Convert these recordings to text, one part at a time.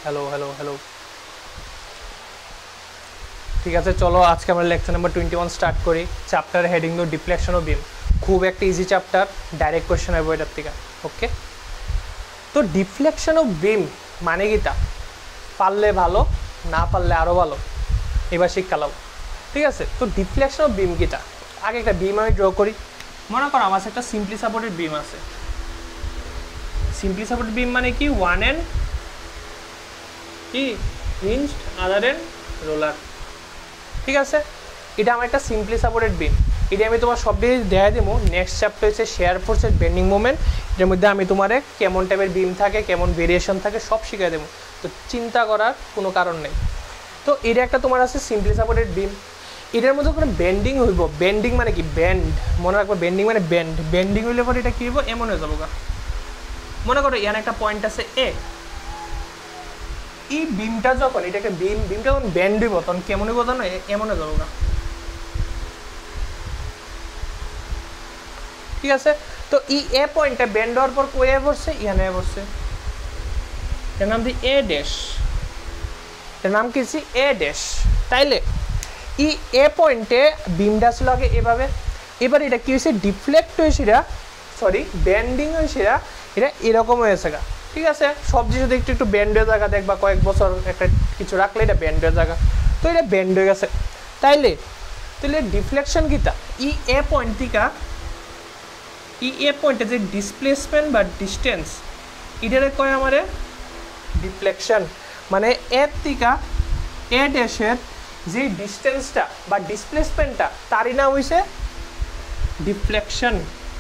Hello hello hello. ঠিক আছে, চলো আজকে আমরা লেকচার নাম্বার 21 স্টার্ট করি। চ্যাপ্টার হেডিং দো ডিফ্লেকশন ও বিম। খুব একটা ইজি চ্যাপ্টার, ডাইরেক্ট কোয়েশ্চেন হবে এটার থেকে। ওকে, তো ডিফ্লেকশন ও বিম মানে কিটা, পারলে ভালো, না পারলে আরও ভালো, এবার শিক্ষালাম। ঠিক আছে, তো ডিফ্লেকশন ও বিম কিটা, আগে একটা বিম আমি ড্র করি। মনে করো আমার একটা সিম্পলি সাপোর্টেড বিম আছে। সিম্পলি সাপোর্টেড বিম মানে কি, ওয়ান এন্ড কি হিঞ্জড, আদার এন্ড রোলার। ঠিক আছে, এটা আমার একটা সিম্পলি সাপোর্টেড বিম। এটা আমি তোমার সব দিয়ে দেখাই দেবো। নেক্সট চ্যাপ্টার হচ্ছে শেয়ার ফোর্সের বেন্ডিং মোমেন্ট। এটার মধ্যে আমি তোমারে কেমন টাইপের বিম থাকে, কেমন ভেরিয়েশন থাকে সব শিখিয়ে দেবো, তো চিন্তা করার কোনো কারণ নেই। তো এটা একটা তোমার আছে সিম্পলি সাপোর্টেড বিম। এটার মধ্যে কোনো বেন্ডিং হইব। বেন্ডিং মানে কি, ব্যান্ড, মনে রাখবো বেন্ডিং মানে ব্যান্ড। বেন্ডিং হইলে পরে এটা কী হইব, এমন হয়ে যাবো। মনে করো এখানে একটা পয়েন্ট আছে এ, এই বিমটা যখন এটাকে বিমটা যখন ব্যান্ড দিব তখন কেমন হইব জানো, এমন হয়ে যাবো। ঠিক আছে, তো ই এ পয়েন্টটা ব্যান্ড হওয়ার পর কয়ে পড়ছে, ইয়ানে পড়ছে, এর নাম দি এ ড্যাশ। এর নাম কি, এ ড্যাশ। তাইলে ই এ পয়েন্টে বিমটা ছিল আগে এভাবে। এবার এটা কি হয়েছে, ডিফ্লেক্ট হয়েছে, এটা সরি ব্যান্ডিং হয়েছে, এটা এরকম হয়েছে গা। ঠিক আছে, সব জিনিস একটু একটু ব্যান্ড হয়ে জায়গা দেখবা, কয়েক বছর একটা কিছু রাখলে এটা ব্যান্ড হয়ে জায়গা, তো এটা ব্যান্ড হয়ে গেছে। তাইলে ডিফ্লেকশন কিটা, ই এ পয়েন্ট থেকে ই এ পয়েন্টে যে ডিসপ্লেসমেন্ট বা ডিস্টেন্স, এটারে কয় আমারে ডিফ্লেকশন। মানে এর থেকে এ ড্যাশের যে ডিস্টেন্সটা বা ডিসপ্লেসমেন্টটা, তারই নাম হইছে ডিফ্লেকশন।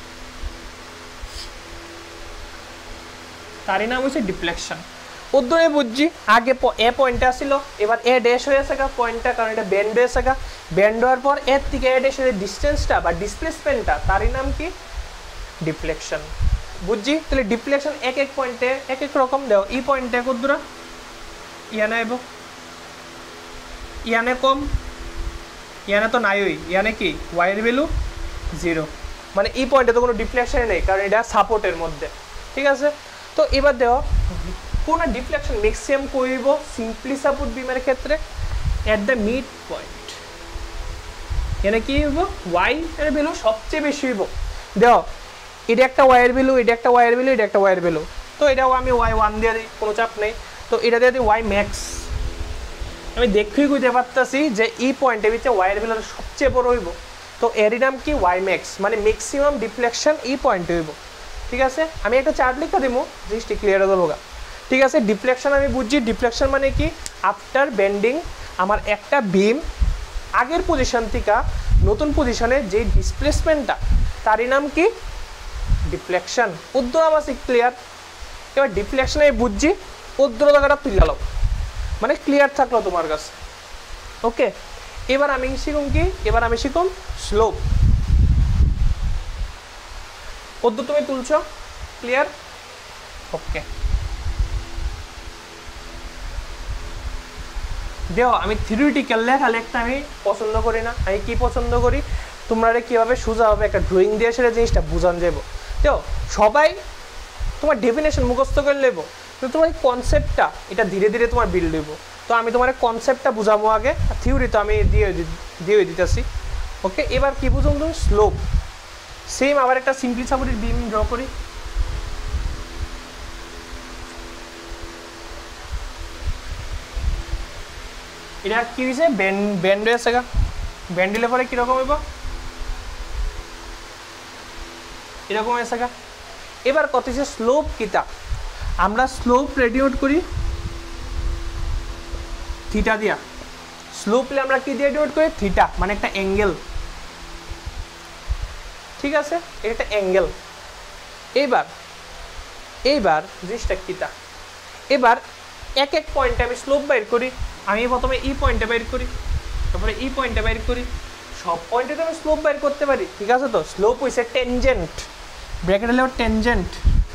তারই নাম হইছে ডিফ্লেকশন। উদ্দরে বুঝছি, আগে এ পয়েন্টটা ছিল, এবার এ ড্যাশ হয়েছে গা পয়েন্টটা, কারণ এটা ব্যান্ড হয়েছে গা। ব্যান্ড হওয়ার পর এর থেকে এ ড্যাশের ডিস্টেন্সটা বা ডিসপ্লেসমেন্টটা, তারই নাম কি, ডিফ্লেকশন। বুঝছি, তাহলে ডিফ্লেকশন এক এক পয়েন্টে এক এক রকম দেও। ই পয়েন্টে কদ্দুরা, ইয়ানে আইব, ইয়ানে কম, ইয়ানে তো নাই, ওই ইয়ানে কি ওয়াইয়ের ভ্যালু 0, মানে ই পয়েন্টে তো কোনো ডিফ্লেকশনই নেই, কারণ এটা সাপোর্টের মধ্যে। ঠিক আছে, তো এবার দেও কোনো ডিফ্লেকশন ম্যাক্সিমাম করব সিম্পলি সাপোর্ট বিমের ক্ষেত্রে অ্যাট দ্য মিড পয়েন্ট। এখানে কি হইব, ওয়াই এর ভ্যালু সবচেয়ে বেশি হইব। দেও এটা একটা ওয়াইয়ের ভ্যালু, এটা একটা ওয়াইয়ের ভ্যালু, এটা একটা ওয়াইয়ের ভ্যালু, তো এটাও আমি ওয়াই 1 দিয়ে দিই, কোনো চাপ নেই। তো এটা দিয়ে দিই ওয়াই ম্যাক্স। আমি দেখেই বুঝতে পারতেছি যে এই পয়েন্টের ভিতরে ওয়াইয়ের ভ্যালু সবচেয়ে বড় হইব, তো এরই নাম কি, ওয়াই ম্যাক্স, মানে ম্যাক্সিমাম ডিফ্লেকশন এই পয়েন্টে হইব। ঠিক আছে, আমি একটা চার্ট লিখে দেবো, জিনিসটি ক্লিয়ার হয়ে যাবো। ঠিক আছে, ডিফ্লেকশন আমি বুঝছি। ডিফ্লেকশন মানে কি, আফটার বেন্ডিং আমার একটা বিম আগের পজিশন থেকে নতুন পজিশনে যে ডিসপ্লেসমেন্টটা, তারই নাম কি, ডিফ্লেকশন। উদ্দর আমার ক্লিয়ার। এবার ডিফ্লেকশন আমি বুঝছি, উদ্দর জায়গাটা তুলে গেল, মানে ক্লিয়ার থাকলো তোমার কাছে। ওকে, এবার আমি শিখুম কি, এবার আমি শিখুম স্লোপ। উদ্দর তুমি তুলছো, ক্লিয়ার। ওকে, দেও আমি থিওরিটিক্যাল লেখালেখটা আমি পছন্দ করি না। আমি কি পছন্দ করি, তোমরা কীভাবে সোজাভাবে একটা ড্রয়িং দিয়ে সেটা জিনিসটা বোঝান যাব। দেও সবাই তোমার ডেফিনেশন মুখস্থ করে নেব, কিন্তু তোমার এই কনসেপ্টটা এটা ধীরে ধীরে তোমার বিল্ড হইব। তো আমি তোমার কনসেপ্টটা বুঝাবো আগে, থিওরি তো আমি দিয়ে দিতেছি। ওকে, এবার কি বুঝুন তুমি, স্লোপ। সেম আবার একটা সিম্পলি সাপোর্টেড বিম ড্র করি। এটা কি হয়েছে, ব্যান্ড হয়েছে গা। ব্যান্ড দিলে পরে কীরকম হইব, এরকম হয়েছে গা। এবার কত হচ্ছে স্লোপ কিতা, আমরা স্লোপ রেডিওট করি থিটা দিয়া। স্লোপলে আমরা কি দিয়ে রেডিওট করি, থিটা, মানে একটা অ্যাঙ্গেল। ঠিক আছে, এটা একটা অ্যাঙ্গেল। এইবার জিনিসটা কিতা, এবার এক এক পয়েন্টে আমি স্লোপ বাইর করি। আমি প্রথমে ই পয়েন্টে বাইর করি, তারপরে ই পয়েন্টে বাইর করি, সব পয়েন্টে তো আমি স্লোপ বাইর করতে পারি। ঠিক আছে, তো স্লোপ হইছে টেনজেন্ট, ব্র্যাকেট হলে টেনজেন্ট,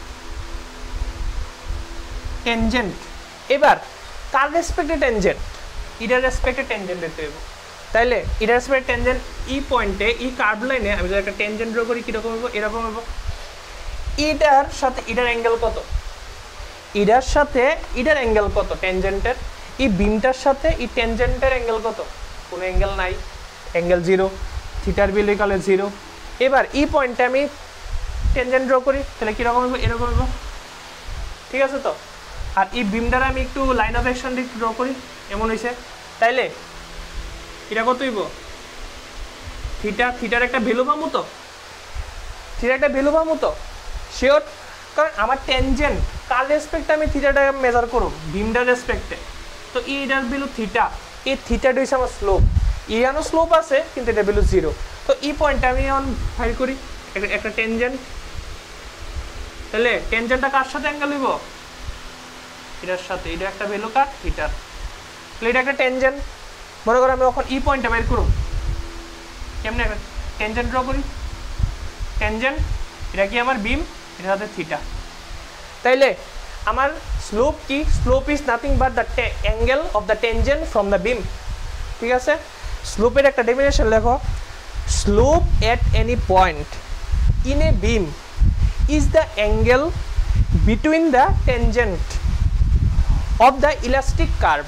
টেনজেন্ট। এবার কার রেসপেক্টে টেনজেন্ট, ইটার রেসপেক্টে টেনজেন্ট দিতে হবে। তাইলে ইটার রেসপেক্টে টেনজেন্ট, ই পয়েন্টে ই কার্ভ লাইনে আমি যদি একটা টেনজেন্ট ড্র করি, কীরকম হইব, এরকম হইব। এটার সাথে এটার অ্যাঙ্গেল কত, এটার সাথে এটার অ্যাঙ্গেল কত ট্যানজেন্টের, এই বিমটার সাথে এই ট্যানজেন্টের অ্যাঙ্গেল কত, কোনো অ্যাঙ্গেল নাই, অ্যাঙ্গেল 0, থিটার ভ্যালু ইকুয়াল 0। এবার এই পয়েন্টে আমি ট্যানজেন্ট ড্র করি, তাহলে কীরকম হবে, এরকম হবে, ঠিক আছে তো। আর এই বিমটার আমি একটু লাইন অফ অ্যাকশন দিয়ে ড্র করি, এমন হয়েছে, তাইলে এটা কত হইব, থিটার একটা ভ্যালু পাবো তো, থিটার একটা ভ্যালু পাবো তো শিওর, কারণ আমার ট্যানজেন্ট কার রেসপেক্টে আমি থিটাটা মেজার করব, বিমটার রেসপেক্টে, তো এইটার ভ্যালু থিটা, এই থিটাটা হচ্ছে আমার স্লোপ, ইয়ানো স্লোপ আছে কিন্তু এটা ভ্যালু 0। তো এই পয়েন্টটা আমি এখন ফাইল করি একটা ট্যানজেন্ট, তাহলে ট্যানজেন্টটা কার সাথে অ্যাঙ্গেল হইব, এটার সাথে, এটা একটা ভ্যালু কার, থিটার, তাহলে এটা একটা ট্যানজেন্ট। মনে করো আমি এখন এই পয়েন্টটা বের করব, কেমনে একটা ট্যানজেন্ট ড্র করি, ট্যানজেন্ট এটা কি আমার বিম, এটার সাথে থিটা, তাইলে আমার স্লোপ কি, slope is nothing but the angle of the tangent from the beam, ঠিক আছে। স্লোপের একটা ডেফিনেশন লেখো, slope at any point in a beam is the angle between the tangent of the elastic curve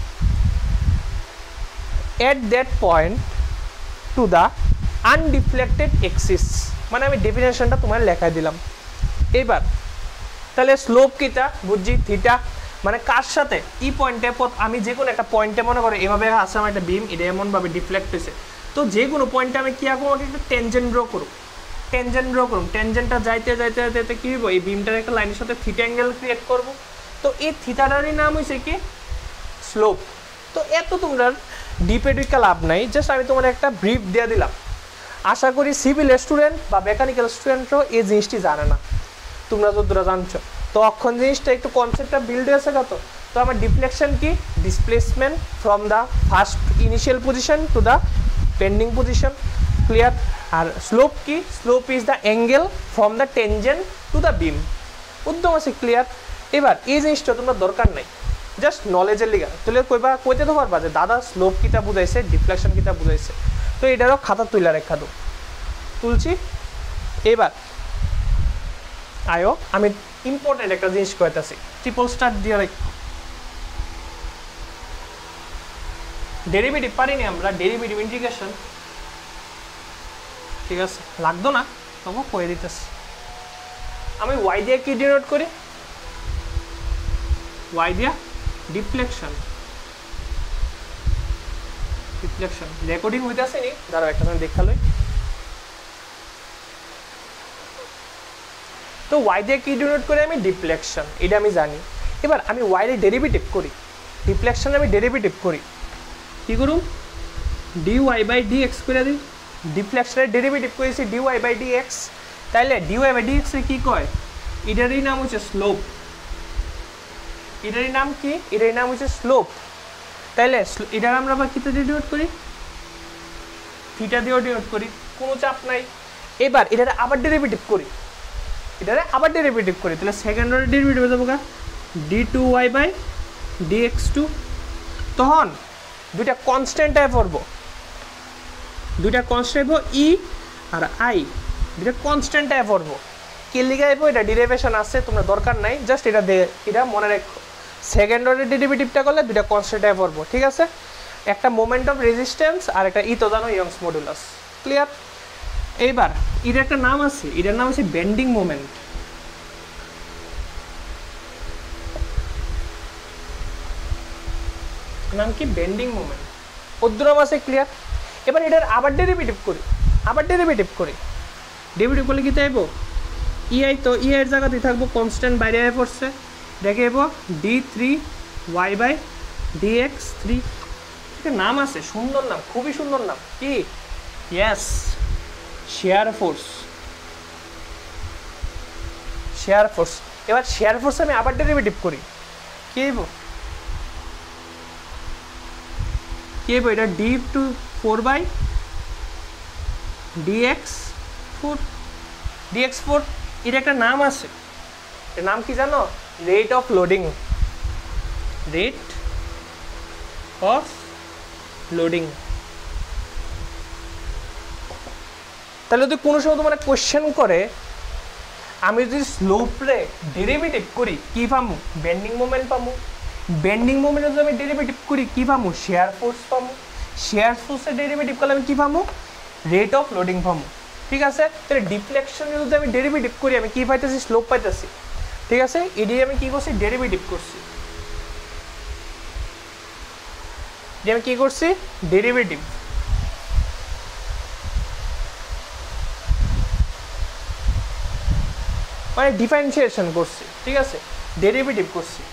at that point to the undeflected axis, মানে আমি ডেফিনেশনটা তোমার লেখায় দিলাম। এইবার তাহলে স্লোপ কিটা বুঝছি, থিটা, মানে কার সাথে, ই পয়েন্টে আমি যে কোনো একটা পয়েন্টে মনে করো এভাবে আছে আমার একটা বিম, এটা এমনভাবে ডিফ্লেক্ট হয়েছে, তো যে কোনো পয়েন্টে আমি কী আঁকবো, আমাকে একটা টেনজেন্ট ড্র করুন, টেনজেন্টটা যাইতে যাইতে যাইতে কী হইব, এই বিমটার একটা লাইনের সাথে থিটা অ্যাঙ্গেল ক্রিয়েট করব, তো এই থিটাটারই নাম হয়েছে কি, স্লোপ। তো এত তোমরা ডিপে ঢুকে লাভ নাই, জাস্ট আমি তোমার একটা ব্রিফ দিয়ে দিলাম। আশা করি সিভিল স্টুডেন্ট বা মেকানিক্যাল স্টুডেন্টও এই জিনিসটি জানে না, তোমরা যতটা জানছো, তো অক্ষণ জিনিসটা একটু কনসেপ্টটা বিল্ড হয়েছে কত, তো আমার ডিফ্লেকশন কি, displacement from the first initial position to the pending position, clear. আর স্লোপ কি, slope is the angle from the tangent to the beam, উদ্যম আছে, ক্লিয়ার। এবার এই জিনিসটা তোমরা দরকার নাই, জাস্ট নলেজের লিগা, তাহলে কইতে তো পারবা যে দাদা স্লোপ কিটা বুঝাইছে, ডিফ্লেকশন কিটা বুঝাইছে, তো এটারও খাতা তুইলা রেখা দো, তুলছি। এবার আয়ো আমি ইম্পর্টেন্ট একটা জিনিস কইতাছি, ট্রিপল স্টার দিয়ে রাখ, ডেরিভেটিভ পারিনি আমরা, ডেরিভেটিভ ইন্টিগ্রেশন, ঠিক আছে, লাগতো না তবু কয়ে দিতেছি। আমি ওয়াই দিয়ে কি ডিনোট করি, ওয়াই দিয়া ডিফ্লেকশন, রেকর্ডিং হইতেছে নি, দাঁড়াও একটা সময় দেখালই। তো ওয়াই দিয়ে কি ডিনোট করে, আমি ডিফ্লেকশন, এটা আমি জানি। এবার আমি ওয়াই এর ডেরিভেটিভ করি, ডিফ্লেকশন আমি ডেরিভেটিভ করি, কি করুম, D Y by D X করে দিই, ডিফ্লেকশনের ডেরিভেটিভ করেছি D Y by D X, তাইলে D Y by D X এর কী কয়, এটারই নাম হচ্ছে স্লোপ, এটারই নাম কি, এটারই নাম হচ্ছে স্লোপ। তাইলে এটার আমরা আবার কিতে দিয়ে ডিনোট করি, থিটা দিয়েও ডিনোট করি, কোনো চাপ নাই। এবার এটারে আবার ডেরিভেটিভ করি, তাহলে সেকেন্ড অর্ডার ডেরিভেটিভ হয়ে যাবো গা D two Y by D X two, তখন দুইটা কনস্ট্যান্টে পড়বো, ই আর আই, দুইটা কনস্ট্যান্টে পড়বো, কে লিখে আইবো, এটা ডিরাইভেশন আছে, তোমরা দরকার নাই, জাস্ট এটা মনে রাখো, সেকেন্ড অর্ডার ডেরিভেটিভটা করলে দুইটা কনস্ট্যান্টে পড়বো, ঠিক আছে। একটা মোমেন্ট অফ রেজিস্ট্যান্স আর একটা ই তো জানো, ইয়ংস মডুলাস, ক্লিয়ার। এইবার এর একটা নাম আছে, এটার নাম হচ্ছে বেন্ডিং মোমেন্ট, নাম কি, বেন্ডিং মোমেন্ট, উদ্রম আছে, ক্লিয়ার। এবার এটার আবার ডেরিভেটিভ করি, ডেরিভেটিভ করলে কি চাইবো, ইআই, তো ইআই এর জায়গাতেই থাকবো, কনস্ট্যান্ট বাইরে আয় পড়ছে, দেখে এবো D three Y by D X three, একটা নাম আছে, সুন্দর নাম, খুবই সুন্দর নাম, কি, ইয়েস, শেয়ার ফোর্স। এবার শেয়ার ফোর্স আমি আবার ডেরিভেটিভ করি, কি এবো, এটা D two four by D X four, এর একটা নাম আছে, এর নাম কি জানো, রেট অফ লোডিং, তাহলে যদি কোনো সময় তোমার কোয়েশ্চেন করে, আমি যদি স্লোপ রে ডেরিভেটিভ করি কি পামু বেন্ডিং মোমেন্ট পামু বেন্ডিং মোমেন্টে যদি আমি ডেরিভেটিভ করি কি পামু শেয়ার ফোর্স পামু শেয়ার ফোর্সের ডেরিভেটিভ করলে আমি কি পামু রেট অফ লোডিং পামু ঠিক আছে তাহলে ডিফ্লেকশনে যদি আমি ডেরিভেটিভ করি আমি কি পাইতেছি স্লোপ পাইতেছি ঠিক আছে এডি আমি কি করছি ডেরিভেটিভ করছি যে আমি কি করছি ডেরিভেটিভ মানে ডিফারেন্সিয়েশন করছি ঠিক আছে ডেরিভেটিভ করছি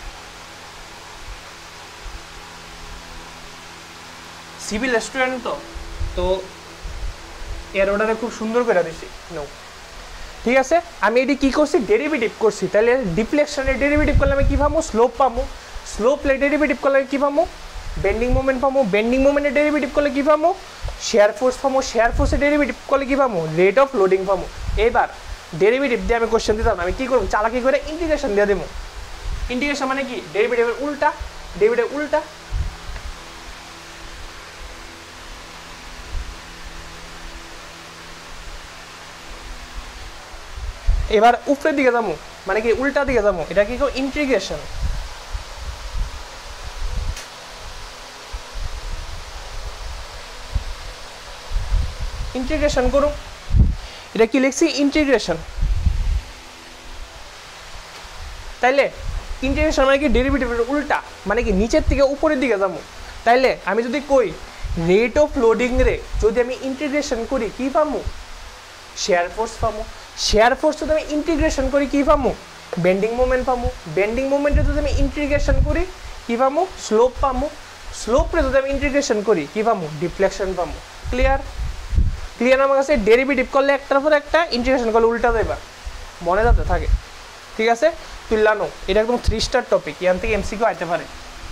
সিভিল স্টুডেন্ট তো এর অর্ডারে খুব সুন্দর করে দিছি নো ঠিক আছে আমি এটি কি করছি ডেরিভেটিভ করছি তাহলে ডিফ্লেকশনের ডেরিভেটিভ করলে আমি কি পাবো স্লোপ পাবো স্লোপের ডেরিভেটিভ করলে কি পাবো বেন্ডিং মোমেন্ট পাবো বেন্ডিং মোমেন্টের ডেরিভেটিভ করলে কি পাবো শেয়ার ফোর্স পাবো শেয়ার ফোর্সের ডেরিভেটিভ করলে কি পাবো রেট অফ লোডিং পাবো এবার ডেরিভেটিভ দিয়ে আমি কোশ্চেন দিতাম আমি কি করব চালাকি করে ইন্টিগ্রেশন দিয়ে দেবো ইন্টিগ্রেশন মানে কি ডেরিভেটিভের উল্টা ডেরিভেটিভ উল্টা এবার উপরের দিকে যাবো মানে কি উল্টা দিকে যাবো এটা কি ইন্টিগ্রেশন ইন্টিগ্রেশন করুন এটা কি লিখছি ইন্টিগ্রেশন তাইলে ইন্টিগ্রেশন মানে কি ডেরিভেটিভের উল্টা মানে কি নিচের থেকে উপরের দিকে যাবো তাইলে আমি যদি কই রেট অফ লোডিং রে যদি আমি ইন্টিগ্রেশন করি কি পাবো শেয়ার ফোর্স পাবো শেয়ার ফোর্স যদি আমি ইন্টিগ্রেশন করি কি পাবো বেন্ডিং মোমেন্ট পাবো বেন্ডিং মোমেন্টে যদি আমি ইন্টিগ্রেশন করি কি পাবো স্লোপ পাবো স্লোপে যদি আমি ইন্টিগ্রেশন করি কি পাবো ডিফ্লেকশন পাবো ক্লিয়ার ক্লিয়ার আমার কাছে ডেরিভেটিভ করলে একটার পর একটা ইন্টিগ্রেশন করলে উল্টা দেবা মনে যাতে থাকে ঠিক আছে তুললানো এটা একদম 3 স্টার টপিক এখান থেকে এমসিকিউ আইতে পারে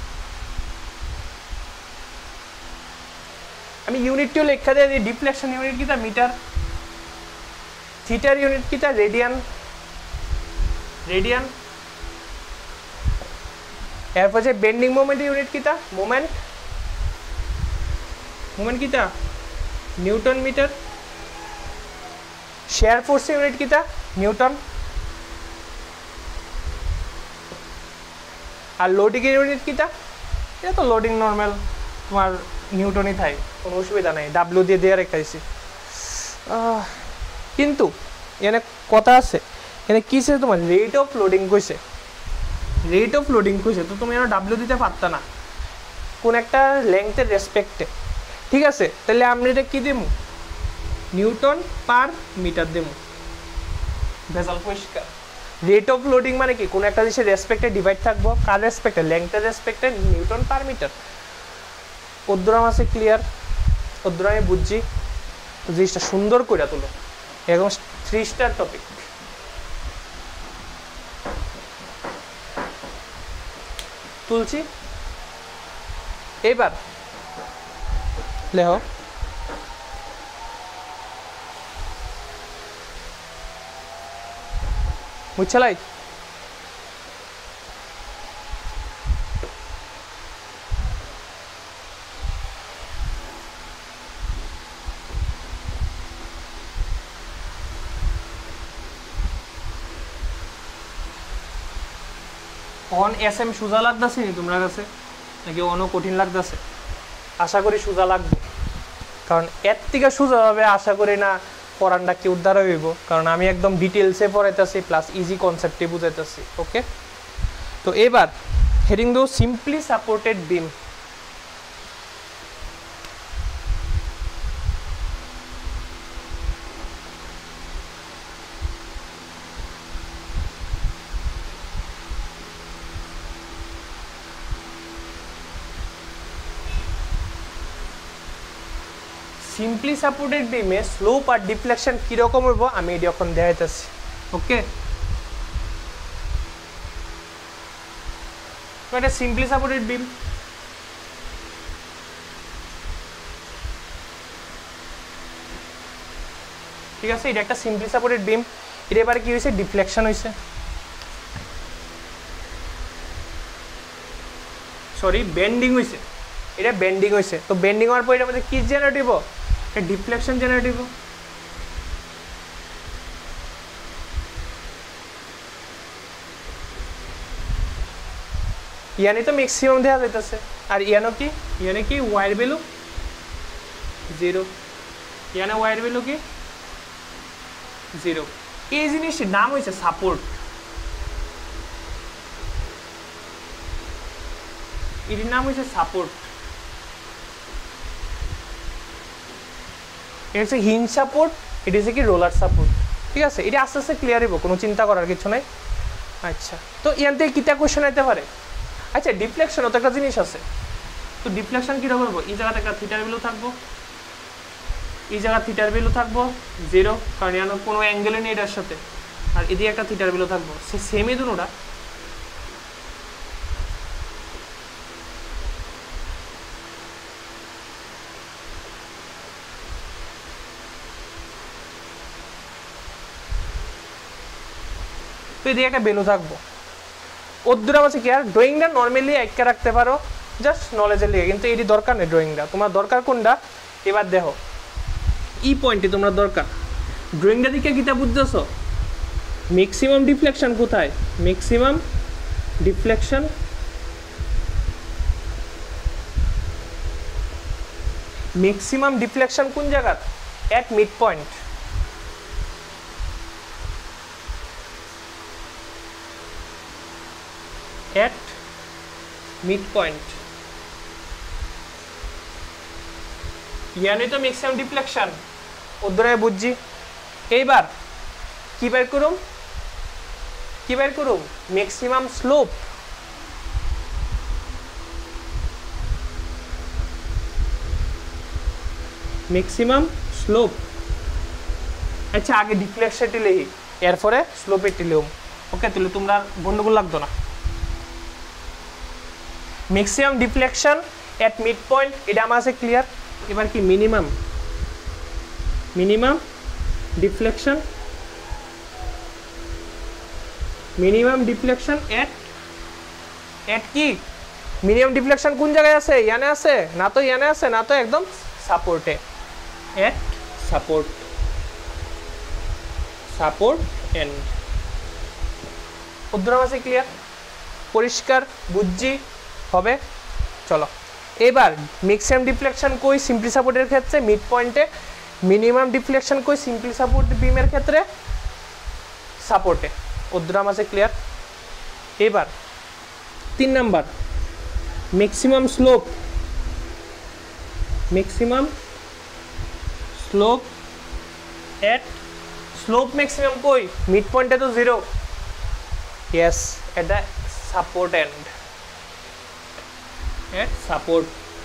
আমি ইউনিটটিও লেখা দিয়ে দিই ডিফ্লেকশন ইউনিট কিটা মিটার থিটার ইউনিট কিটা রেডিয়ান রেডিয়ান এরপর যে বেন্ডিং মোমেন্ট ইউনিট কিটা মোমেন্ট মোমেন্ট কিটা newton metre shear force unit কিটা নিউটন আর লোডিং ইউনিট কিটা এটা তো লোডিং নর্মাল তোমার নিউটনই থাকে কোনো অসুবিধা নাই ডাব্লিউ দিয়ে দেওয়ার একটা দিছি কিন্তু এখানে কথা আছে এখানে কী সে তোমার রেট অফ লোডিং কইছে রেট অফ লোডিং কইছে তো তুমি এখানে ডাব্লিউ দিতে পারতা না কোন একটা লেংথের রেসপেক্টে ঠিক আছে তাহলে আমরা এটা কী দেবো নিউটন পার মিটার দেবো ভেজাল পরিষ্কার রেট অফ লোডিং মানে কি কোনো একটা জিনিসের রেসপেক্টে ডিভাইড থাকবো কার রেসপেক্টে লেংথের রেসপেক্টে নিউটন পার মিটার ওদ্দুরাম আছে ক্লিয়ার ওদ্দুরাম আমি বুঝছি জিনিসটা সুন্দর করে তুলো এরকম 3 স্টার টপিক তুলছি এবার লেহ বুঝছালাই অন এস এম সোজা লাগতেছে নি তোমরা কাছে নাকি অনও কঠিন লাগতেছে আশা করি সোজা লাগবে কারণ এর থেকে সোজাভাবে আশা করি না পড়ানটা কি উদ্ধার হইব কারণ আমি একদম ডিটেলসে পড়াইতেছি প্লাস ইজি কনসেপ্টে বুঝাইতেছি ওকে তো এবার হেডিং দো simply supported beam simply supported বিমে স্লোপ আর ডিফ্লেকশন কীরকম হইব আমি এটি এখন দেখাইতেছি ওকে এটা সিম্পলি সাপোর্টেড বিম ঠিক আছে এটা একটা সিম্পলি সাপোর্টেড বিম এটা এবারে কি হয়েছে ডিফ্লেকশন হয়েছে সরি বেন্ডিং হয়েছে এটা বেন্ডিং হয়েছে তো বেন্ডিং হওয়ার পর এটার মধ্যে কি জেনারেট হইব এটা ডিফ্লেকশন জেনারেট হইব ইয়ানি তো ম্যাক্সিমাম দেওয়া যাইতেছে আর ইয়ানো কি ওয়াইয়ের ভ্যালু 0 ইয়ানো ওয়াইয়ের ভ্যালু কি 0 এই জিনিসটির নাম হয়েছে সাপোর্ট এর নাম হচ্ছে সাপোর্ট এটা হচ্ছে হিঞ্জ সাপোর্ট এটা হচ্ছে কি রোলার সাপোর্ট ঠিক আছে এটা আস্তে আস্তে ক্লিয়ার হইব কোনো চিন্তা করার কিছু নাই আচ্ছা তো ইয়ান থেকে কিটা কোশ্চেন আইতে পারে আচ্ছা ডিফ্লেকশনও তো একটা জিনিস আছে তো ডিফ্লেকশন কীরকম করবো এই জায়গাতে একটা থিটার ভ্যালু থাকবো এই জায়গা থিটার ভ্যালু থাকবো 0 কারণ ইয়ানো কোনো অ্যাঙ্গেলে নেই এটার সাথে আর এদিকে একটা থিটার ভ্যালু থাকবো সে সেমই দুটোটা তো এদিকে একটা ভ্যালু থাকবো ওর দূরে আছে কি আর ড্রয়িংটা নর্মালি একা রাখতে পারো জাস্ট নলেজের লিগে কিন্তু এটি দরকার নেই ড্রয়িংটা তোমার দরকার কোনটা এবার দেখো ই পয়েন্টে তোমরা দরকার ড্রয়িংটা দিকে কিতা বুঝতেছো ম্যাক্সিমাম ডিফ্লেকশন কোথায় ম্যাক্সিমাম ডিফ্লেকশন কোন জায়গা at mid point at midpoint ইয়ানি তো ম্যাক্সিমাম ডিফ্লেকশন ওদরে বুঝছি এইবার কি বের করুম ম্যাক্সিমাম স্লোপ আচ্ছা আগে ডিফ্লেকশনটি লিখি এরপরে স্লোপেরটি লিখুম ওকে তাহলে তোমরা গন্ডগোল লাগতো না maximum deflection at mid point এটা আমার আছে ক্লিয়ার এবার কি মিনিমাম ডিফ্লেকশন এট কি মিনিমাম ডিফ্লেকশন কোন জায়গায় আছে ইয়ানে আছে না তো একদম সাপোর্টে এট সাপোর্ট এন্ড উদ্ধার আছে ক্লিয়ার পরিষ্কার বুঝছি হবে চলো এবার ম্যাক্সিমাম ডিফ্লেকশন কই সিম্পলি সাপোর্টের ক্ষেত্রে মিড পয়েন্টে মিনিমাম ডিফ্লেকশন কই সিম্পলি সাপোর্ট বিমের ক্ষেত্রে সাপোর্টে উদ্ধার আছে ক্লিয়ার এবার 3 number maximum slope at slope maximum কই মিড পয়েন্টে তো 0 yes at the support end at support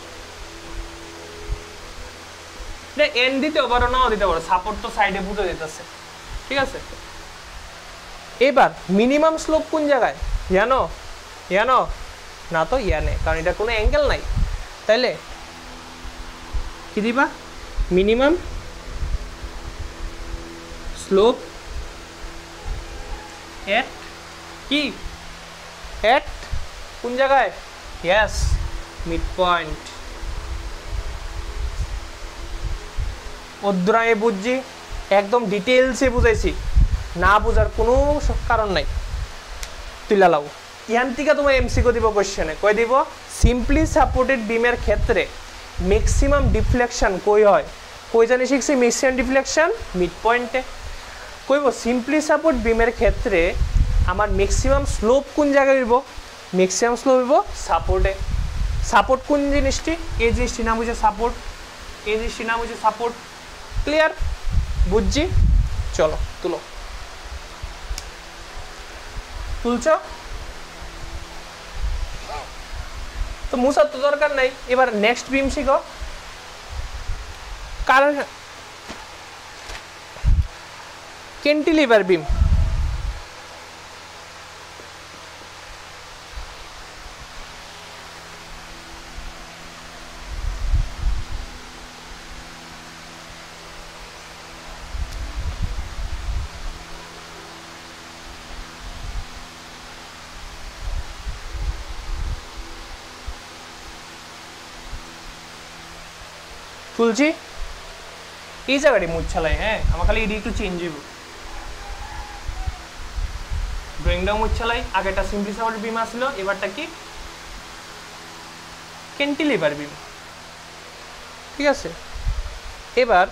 the end দিতে পারো নাও দিতে পারো সাপোর্ট তো সাইডে বুঝে দিতেছে ঠিক আছে এবার মিনিমাম স্লোপ কোন জায়গায় জানো না তো ইয়ানে কারণ এটা কোনো অ্যাঙ্গেল নাই তাইলে কি দিবা মিনিমাম স্লোপ এট কি এট কোন জায়গায় यस মিড পয়েন্ট অধ্যায়ে বুঝছি একদম ডিটেইলসে বুঝাইছি না বুঝার কোনো কারণ নাই তুইলা লাও ইয়ান্তিকা তোমার এমসিকিউ দিব কোশ্চেনে কই দিব সিম্পলি সাপোর্টেড বিমের ক্ষেত্রে ম্যাক্সিমাম ডিফ্লেকশন কই হয় কই জানি শিখছি ম্যাক্সিমাম ডিফ্লেকশন মিড পয়েন্টে কইব সিম্পলি সাপোর্ট বিমের ক্ষেত্রে আমার ম্যাক্সিমাম স্লোপ কোন জায়গায় হইব ম্যাক্সিমাম স্লোপ হইব সাপোর্টে সাপোর্ট কোন জিনিসটি এই জিনিসটির নাম হচ্ছে সাপোর্ট ক্লিয়ার বুঝছি চলো তুলছো তো মুসার তো দরকার নাই এবার নেক্সট বিম শিখো কারণ ক্যান্টিলিভার বিম তুলছি এই জায়গাটি মুচ্ছালাই হ্যাঁ আমার খালি এটি একটু চেঞ্জ হইব ড্রয়িংটাও মুচ্ছালাই আগেটা সিম্পলি সাপোর্ট বিম আসলো এবারটা কি ক্যান্টিলিভার বিম, ঠিক আছে। এবার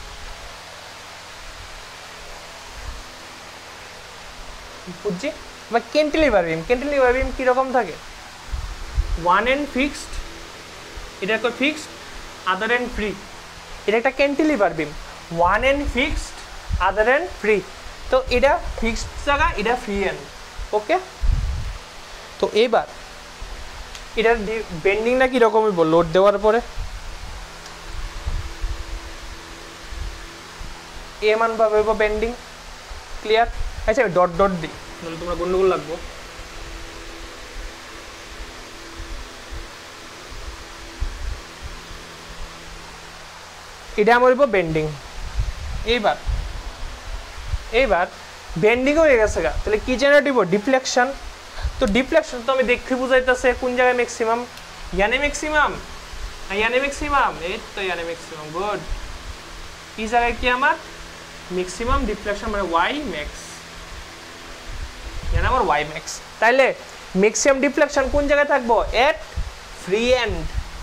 বুঝছি, এবার ক্যান্টিলিভার বিম কীরকম থাকে, ওয়ান এন্ড ফিক্সড, এটা একটা ফিক্সড, আদার এন্ড ফ্রি। এটা একটা cantilever beam, one end fixed, other end free. তো এটা ফিক্সড জায়গা, এটা ফ্রি এন্ড, ওকে। তো এইবার এটার বেন্ডিংটা কীরকম হইব লোড দেওয়ার পরে, এমন ভাবে হইব বেন্ডিং, ক্লিয়ার। আচ্ছা আমি ডট ডট দিই, তাহলে তোমরা গন্ডগোল লাগবো। এটা আমার হইব বেন্ডিং। এইবার বেন্ডিং হয়ে গেছে গা, তাহলে কি জেনারেট হইব, ডিফ্লেকশন। তো ডিফ্লেকশন তো আমি দেখি বুঝাইতেছে কোন জায়গায় ম্যাক্সিমাম, ইয়ানে ম্যাক্সিমাম, ইয়ানে ম্যাক্সিমাম, এই তো ইয়ানে ম্যাক্সিমাম, গুড। এই জায়গায় কি আমার ম্যাক্সিমাম ডিফ্লেকশন, মানে ওয়াই ম্যাক্স, ইয়ানে আমার ওয়াই ম্যাক্স। তাইলে ম্যাক্সিমাম ডিফ্লেকশন কোন জায়গায় থাকবো, at free end,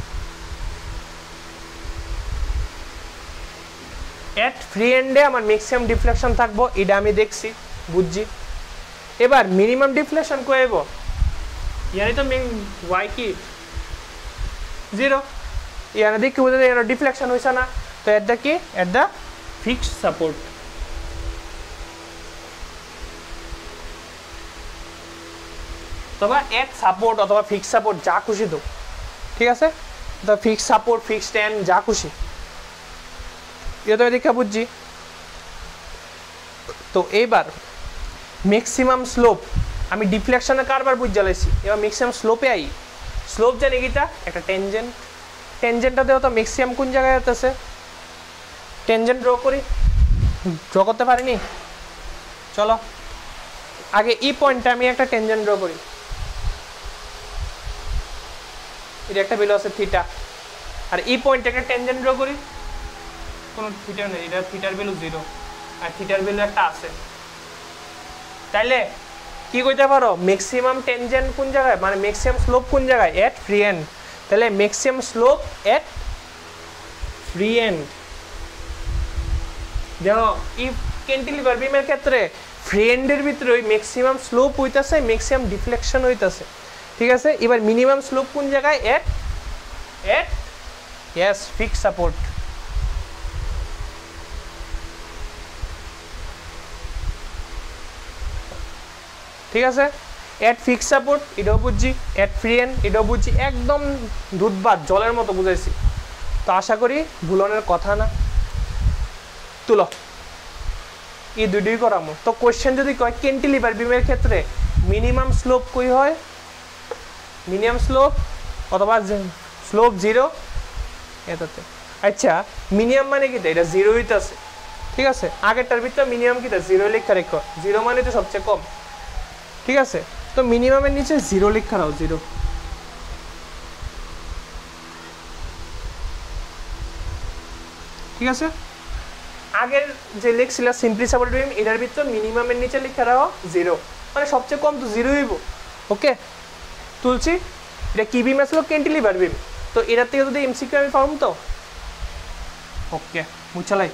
at free এন্ডে আমার ম্যাক্সিমাম ডিফ্লেকশন থাকবো, এটা আমি দেখছি বুঝছি। এবার মিনিমাম ডিফ্লেকশন কই আইব, ইয়ানি তো ওয়াই কি জিরো, ইয়ানে দেখি বুঝতে এর ডিফ্লেকশন হইছে না, তো এট দ্য কি, এট দ্য ফিক্সড সাপোর্ট। অথবা এট সাপোর্ট অথবা ফিক্সড সাপোর্ট, যা খুশি তো, ঠিক আছে। তো ফিক্সড সাপোর্ট, ফিক্সড স্ট্যান্ড, যা খুশি, এটা তো দেখা বুঝছি। তো এইবার ম্যাক্সিমাম স্লোপ, আমি ডিফ্লেকশনে কারবার বুঝ জ্বালাইছি, এবার ম্যাক্সিমাম স্লোপে আই। স্লোপ জানি কিটা, একটা টেনজেন্ট, টেনজেন্টটা দেওয়া তো ম্যাক্সিমাম কোন জায়গায় আছে, টেনজেন্ট ড্র করি, ড্র করতে পারিনি, চলো আগে এই পয়েন্টটা আমি একটা টেনজেন্ট ড্র করি, এটা একটা ভ্যালু আছে থিটা, আর এই পয়েন্টে একটা টেনজেন্ট ড্র করি, কোনো থিটা নেই, এটা থিটার ভ্যালু 0 আর থিটার ভ্যালু একটা আছে। তাইলে কি কইতে পারো, ম্যাক্সিমাম টেনজেন্ট কোন জায়গায়, মানে ম্যাক্সিমাম স্লোপ কোন জায়গায়, এট ফ্রি এন্ড। তাহলে maximum slope at free end. দেখো এই ক্যান্টিলিভার বিমের ক্ষেত্রে ফ্রি এন্ডের ভিতরে ওই ম্যাক্সিমাম স্লোপ হইতাছে, ম্যাক্সিমাম ডিফ্লেকশন হইতাছে, ঠিক আছে। এবার মিনিমাম স্লোপ কোন জায়গায়, এট ইয়েস ফিক্সড সাপোর্ট। ঠিক আছে, এট ফিক্সড সাপোর্ট এটাও বুঝছি, এট ফ্রি এন্ড এটাও বুঝছি, একদম দুধবাদ জলের মতো বুঝাইছি। তো আশা করি ভুলনের কথা না, তুলো এই দুটোই করামো। তো কোয়েশ্চেন যদি কয় ক্যান্টিলিভার বিমের ক্ষেত্রে মিনিমাম স্লোপ কই হয়, মিনিমাম স্লোপ অথবা স্লোপ 0 এটাতে। আচ্ছা মিনিমাম মানে কি, এটা 0 হইতাছে, ঠিক আছে। আগেরটার ভিতরে মিনিমাম কি 0 লেখা রেখো, 0 মানে তো সবচেয়ে কম, ঠিক আছে। তো মিনিমামের নিচে 0 লেখা রাও, 0, ঠিক আছে। আগের যে লেখছিল সিম্পলি সাপোর্টেড বিম, এটার ভিতর মিনিমামের নিচে লেখা রাও 0, মানে সবচেয়ে কম তো 0 হইব, ওকে। তুলছি, এটা কি বিম আসলো, ক্যান্টিলিভার বিম। তো এটার থেকে যদি এমসিকিউ আমি পারুম তো, ওকে মুচালাই।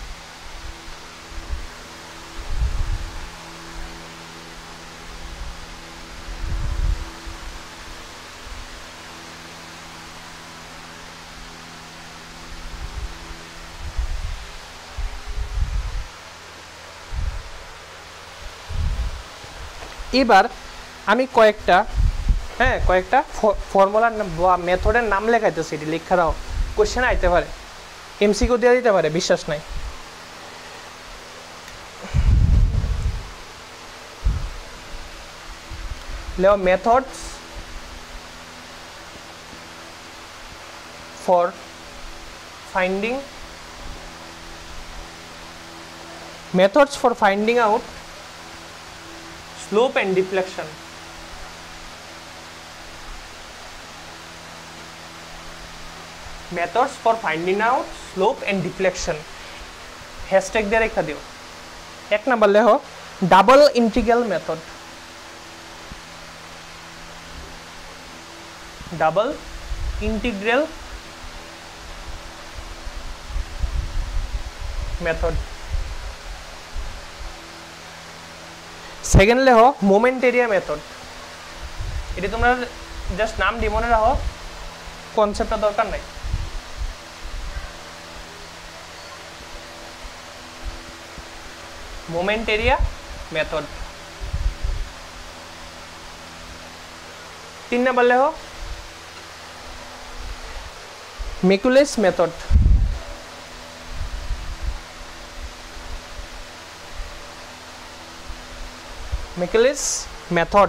এবার আমি কয়েকটা ফর্মুলার বা মেথডের নাম লেখাইতেছি, এটি লেখা দাও, কোশ্চেন আইতে পারে, এমসিকিউ দিয়ে দিতে পারে, বিশ্বাস নাই। লেও methods for finding out slope and deflection. Methods for finding out slope and deflection. Hashtag দিয়ে রেখা দিও। এক নাম্বার লেখো double integral method. Double integral method. Second লেখো মোমেন্ট এরিয়া মেথড। এটি তোমরা জাস্ট নাম দি মনে রাখো, কনসেপ্টটা দরকার নাই। Moment area method. 3 নাম্বার লেখো ম্যাকুলেস মেথড। Macaulay's method.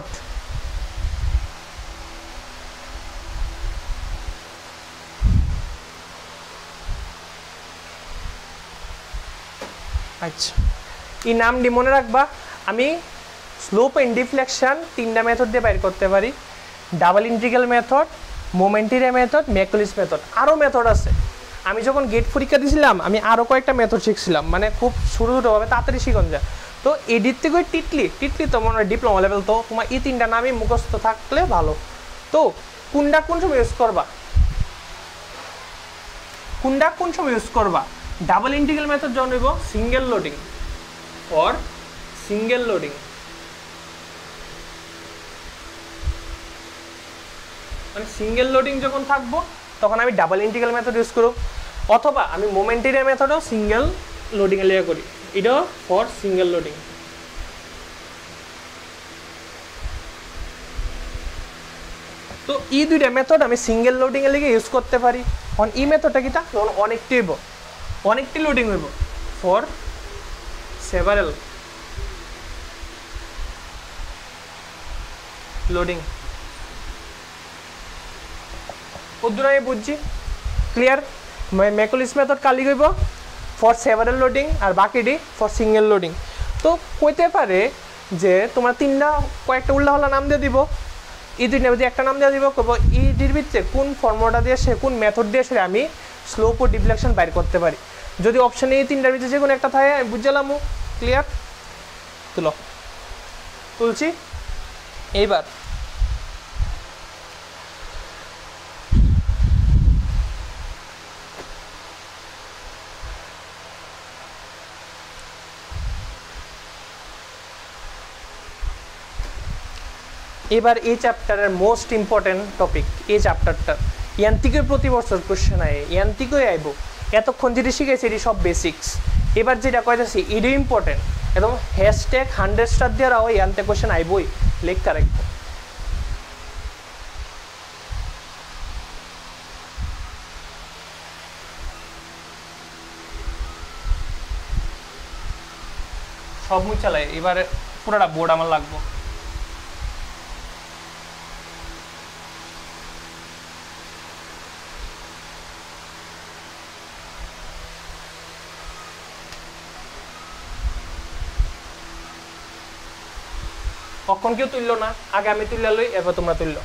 আচ্ছা, এই নামটি মনে রাখবা। আমি স্লোপ এন্ড ডিফ্লেকশন 3টা মেথড দিয়ে বাইর করতে পারি, double integral method, moment area method, Macaulay's method. আরও মেথড আছে। আমি যখন গেট পরীক্ষা দিয়েছিলাম আমি আরও কয়েকটা মেথড শিখছিলাম, মানে খুব ছোটো ছোটোভাবে তাড়াতাড়ি শিখন যায়। তো এডির থেকে টিটলি তো মনে হয় ডিপ্লোমা লেভেল, তো তোমার এই 3টা নামই মুখস্থ থাকলে ভালো। তো কোনটা কোন সময় ইউজ করবা, কোনটা কোন সময় ইউজ করবা? ডাবল ইন্টিগ্রাল মেথড যখন হইব single loading or single loading, মানে সিঙ্গেল লোডিং যখন থাকবো তখন আমি ডাবল ইন্টিগ্রাল মেথড ইউজ করব, অথবা আমি মোমেন্ট এরিয়া মেথডও সিঙ্গেল লোডিং এর লিগে করি, এটাও ফর সিঙ্গেল লোডিং। তো এই দুইটা মেথড আমি সিঙ্গেল লোডিং এর লিগে ইউজ করতে পারি। অন এই মেথডটা কিটা, যখন অনেকটি লোডিং হইব ফর সেভারেল লোডিং। ওদূর আমি বুঝছি, ক্লিয়ার? ম্যাকুলেস মেথড কালি হইব ফর সেভারেল লোডিং আর বাকিটি ফর সিঙ্গেল লোডিং। তো কইতে পারে যে তোমরা 3টা কয়েকটা উল্লাহলা নাম দিয়ে দিব, এই 2টা মধ্যে একটা নাম দিয়ে দিব, করবো ইডির ভিতরে কোন ফর্মুলাটা দিয়ে সে কোন মেথড দিয়ে সে আমি স্লোপ ও ডিফ্লেকশন বাইর করতে পারি। যদি অপশানে এই 3টার ভিতরে যে কোনো একটা থাকে আমি বুঝলাম। ক্লিয়ার? তুলছি। এইবার এই চ্যাপ্টারের মোস্ট ইম্পর্টেন্ট টপিক, এই চ্যাপ্টারটা ইয়ান্ত্রিকের প্রতি বছর কোশ্চেন আয়, ইয়ান্ত্রিকই আইব। এতক্ষণ যেটি শিখেছি এটি সব বেসিক্স। এবার যেটা কইতেছি এটাই ইম্পর্টেন্ট, একদম হ্যাশট্যাগ 100 স্টার দিয়ে রাখো, ইয়ান্ত্রিক কোশ্চেন আইবই, লেখা রাখবো। সব মুই চালাই, এবারে পুরোটা বোর্ড আমার লাগবো। কখন কেউ তুললো না, আগে আমি তুললে লই, এবার তোমরা তুললো।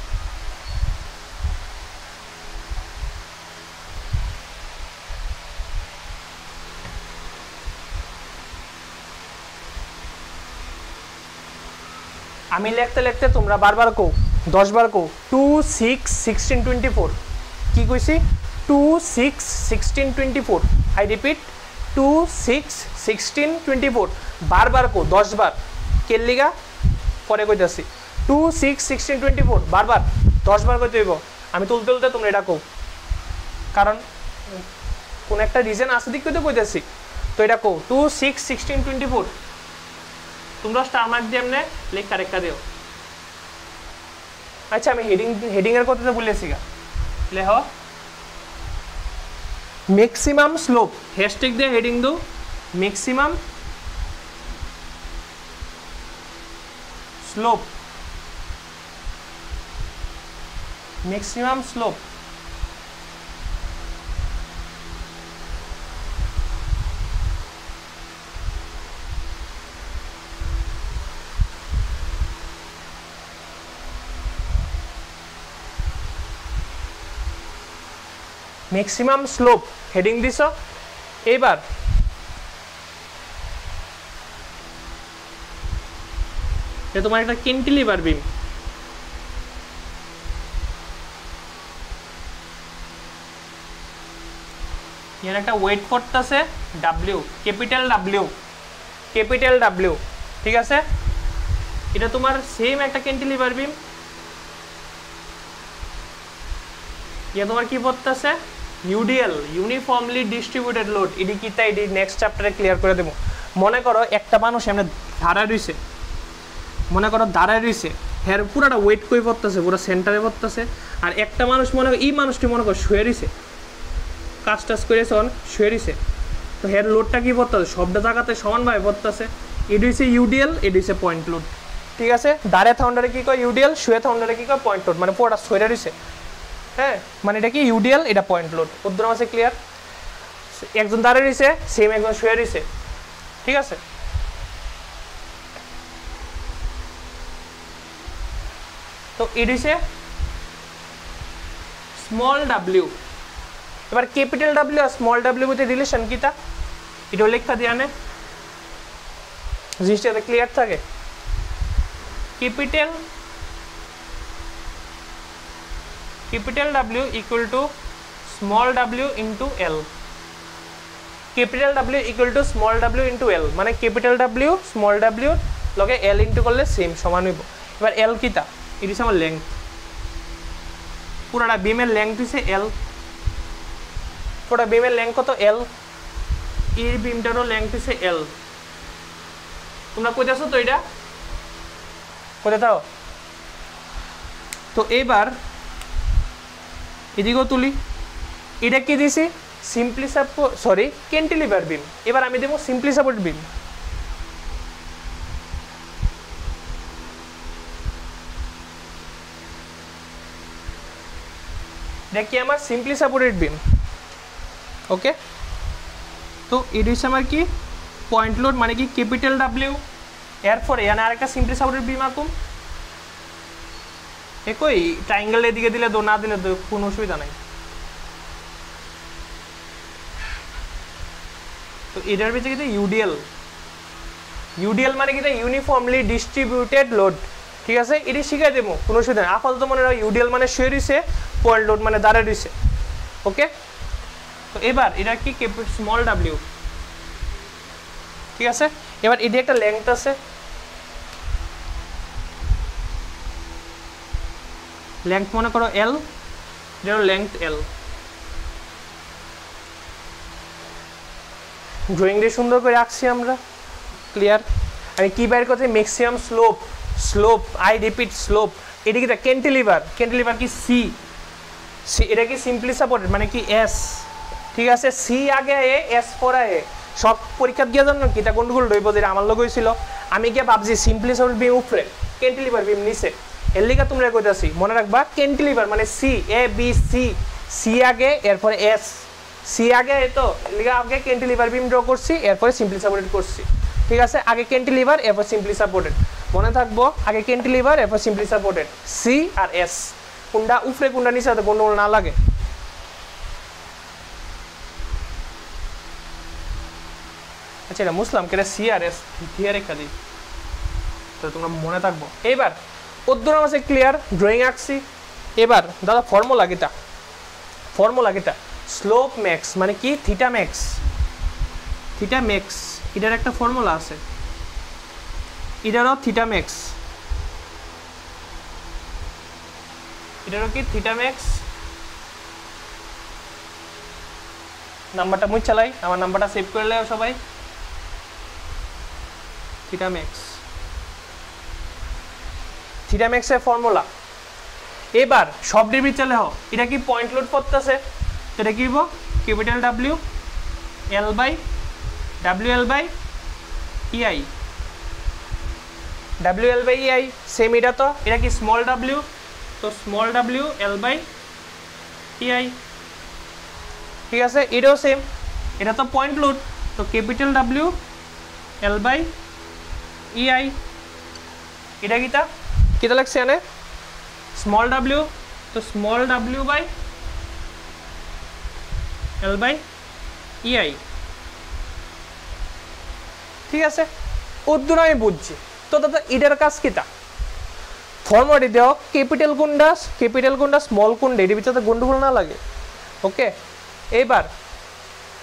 আমি লিখতে লিখতে তোমরা বারবার কো, 10 বার কো 2 6 16 24। কি কইছি? 2 6 16 24। I repeat 2 6 16 24। বারবার কো 10 বার। কে লিগা পরে কইতাছি 2 6 16 24 বারবার 10 বার কইতে হইব। আমি তুলতে তুলতে তোমরা এটা কো, কারণ কোন একটা রিজন আছে দিক তো কইতাছি। তো এটা কো 2 6 16 24। তোমরা স্টার মার্ক দিয়ে এমনি লেখ কারেক্টটা দিও। আচ্ছা, আমি হেডিং এর কথাটা বলেছি গা, লেখ ম্যাক্সিমাম স্লোপ, হ্যাশট্যাগ দিয়ে হেডিং দাও maximum slope, maximum slope. Maximum slope heading দিছ। এইবার তোমার একটা ক্যান্টিলিভার বিম, ইয়ার একটা ওয়েট করতেছে ডাব্লিউ, ক্যাপিটাল ডাব্লিউ, ঠিক আছে। এটা তোমার সেম একটা ক্যান্টিলিভার বিম, ইয়া তোমার কি পড়তেছে ইউডিএল, ইউনিফর্মলি ডিস্ট্রিবিউটেড লোড। এটি কি তাই এটি নেক্সট চ্যাপ্টারে ক্লিয়ার করে দেবো। মনে করো একটা মানুষ এমনি দাঁড়ায় রইছে, মনে করো দাঁড়ায় রইছে, হ্যাঁ পুরাটা ওয়েট করে পড়তেছে, পুরো সেন্টারে পড়তেছে। আর একটা মানুষ মনে করো এই মানুষটি মনে করো শুয়ে রইছে, কাজ টাজ করেছে শুয়ে রইছে, তো হের লোডটা কি পড়তেছে সবটা জায়গাতে সমানভাবে পড়তেছে। এটি হচ্ছে ইউডিএল, এটি হচ্ছে পয়েন্ট লোড, ঠিক আছে। দাঁড়ায় থাউন্ডারে কী কয় ইউডিএল, শুয়ে থাউন্ডারে কী কয় পয়েন্ট লোড, মানে পুরোটা শুয়ে রইছে, হ্যাঁ মানে এটা কি ইউডিএল, এটা পয়েন্ট লোড। উদ্যম আছে ক্লিয়ার? একজন দাঁড়িয়ে রয়েছে, সেম একজন শুয়ে রয়েছে, ঠিক আছে। তো এটি হচ্ছে স্মল ডাব্লিউ। এবার ক্যাপিটাল ডাব্লিউ আর স্মল ডাব্লিউ মধ্যে রিলেশন কি তা এটাও লেখা দিয়ে আনে, জিনিসটা ক্লিয়ার থাকে। capital W equal to small w into L, capital W equal to small w into L, মানে capital W small w লগে L ইনটু করলে সেম সমান হইব। এবার L কিটা, এটি হচ্ছে আমার লেংথ, পুরাটা বিমের লেংথ হচ্ছে L, পুরা বিমের লেংথ কত L, এই বিমটারও লেংথ হচ্ছে L। তোমরা কইতেছো তো এটা কোথায় থাও? তো এইবার এদিকেও তুলি, এটা কি দিছি সিম্পলি সরি ক্যান্টিলিভার বিম। এবার আমি দেবো সিম্পলি সাপোর্টেড বিম। এটা কি আমার সিম্পলি সাপোর্টেড বিম, ওকে। তো এটা হচ্ছে আমার কি পয়েন্ট লোড, মানে কি ক্যাপিটাল ডাব্লিউ। এরপরে এখানে আরেকটা সিম্পলি সাপোর্টেড বিম আঁকুম, একই ট্রাইঙ্গেল এদিকে দিলে না দিলে কোনো অসুবিধা নাই। তো এটার ভিতরে কিন্তু ইউডিএল মানে কি ইউনিফর্মলি ডিস্ট্রিবিউটেড লোড, ঠিক আছে। এটি শিখাই দেবো, কোনো অসুবিধা নেই। আপাতত মনে রাখো ইউডিএল মানে শুয়ে রয়েছে, পয়েন্ট লোড মানে দাঁড়ায় রয়েছে, ওকে। তো এবার এটা কি স্মল ডাব্লিউ, ঠিক আছে। এবার এটি একটা লেংথ আছে, লেংথ মনে করো L, এটার লেংথ L। ড্রয়িং দিয়ে সুন্দর করে আঁকছি আমরা, ক্লিয়ার। আমি কি বাইর করছি maximum slope, I repeat slope. এটা কি ক্যান্টিলিভার কি সি, এটা কি সিম্পলি সাপোর্টেড মানে কি S, ঠিক আছে। সি আগে এ এস পরে এ, সব পরীক্ষা দিয়ে জন্য কি তা গন্ডগোল রইব, যেটা আমার লোক হয়েছিল। আমি গিয়ে ভাবছি সিম্পলি সাপোর্টেড বিম উপরে, ক্যান্টিলিভার বিম নিচে। এর লিগা তোমরা কইতাছি মনে রাখবা ক্যান্টিলিভার মানে C, A B C, C আগে এরপরে এস, সি আগে তো লিগা আগে ক্যান্টিলিভার বিম ড্র করছি, এরপরে সিম্পলি সাপোর্টেড করছি, ঠিক আছে। আগে ক্যান্টিলিভার এরপর সিম্পলি সাপোর্টেড, মনে থাকবো আগে ক্যান্টিলিভার এরপর সিম্পলি সাপোর্টেড, সি আর এস, কোনটা উপরে কোনটা নিচে যাতে গন্ডগোল না লাগে। আচ্ছা এটা মুসলাম কেটে সি আর এস দিয়ে রেখা দিই, তো তোমরা মনে থাকবো। এইবার উদ্দুরাম আছে ক্লিয়ার, ড্রয়িং আঁকছি। এবার দাদা ফর্মুলা কিটা স্লোপ ম্যাক্স মানে কি থিটা ম্যাক্স, এটার একটা ফর্মুলা আছে, এটারও থিটা ম্যাক্স, এটারও কি থিটা ম্যাক্স। নাম্বারটা মুই চালাই, আমার নাম্বারটা সেভ করে নেও সবাই, থিটা ম্যাক্সের ফর্মুলা। এবার সব ডিগ্রি চলে হও, এটা কি পয়েন্ট লোড পড়তেছে, তো এটা কি হইব capital W L by EI, same এটা তো, এটা কি স্মল ডাব্লিউ, তো small W L by EI, ঠিক আছে। এটাও সেম, এটা তো পয়েন্ট লোড, তো capital W L by EI. এটা কিতা লাগছে এনে স্মল ডাব্লিউ, তো small W by L by EI, ঠিক আছে। উদ্দুর আমি বুঝছি। তো দাদা এটার কাজ কিতা ফর্মুলাটি দেও, ক্যাপিটাল কোনটা স্মল কোনটা, এর ভিতরে গন্ডগোল না লাগে, ওকে। এইবার